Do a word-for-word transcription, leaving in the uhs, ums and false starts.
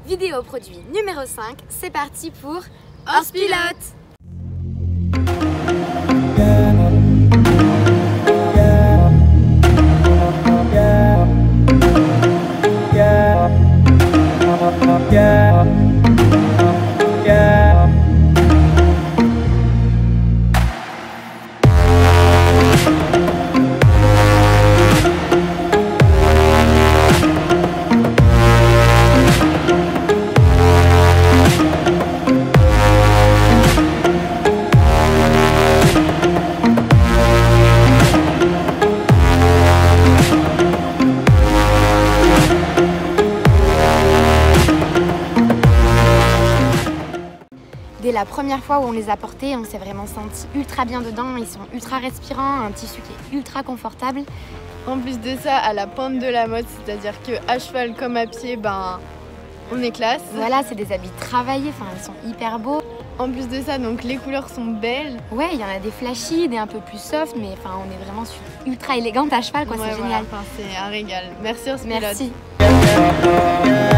Vidéo produit numéro cinq, c'est parti pour Horse Pilote. Dès la première fois où on les a portés, on s'est vraiment senti ultra bien dedans. Ils sont ultra respirants, un tissu qui est ultra confortable. En plus de ça, à la pointe de la mode, c'est-à-dire que à cheval comme à pied, ben, on est classe. Voilà, c'est des habits travaillés, enfin ils sont hyper beaux. En plus de ça, donc les couleurs sont belles. Ouais, il y en a des flashy, des un peu plus soft, mais enfin on est vraiment ultra élégante à cheval, quoi. Ouais, c'est voilà, génial. enfin, c'est un régal. Merci Horse Pilote. Merci.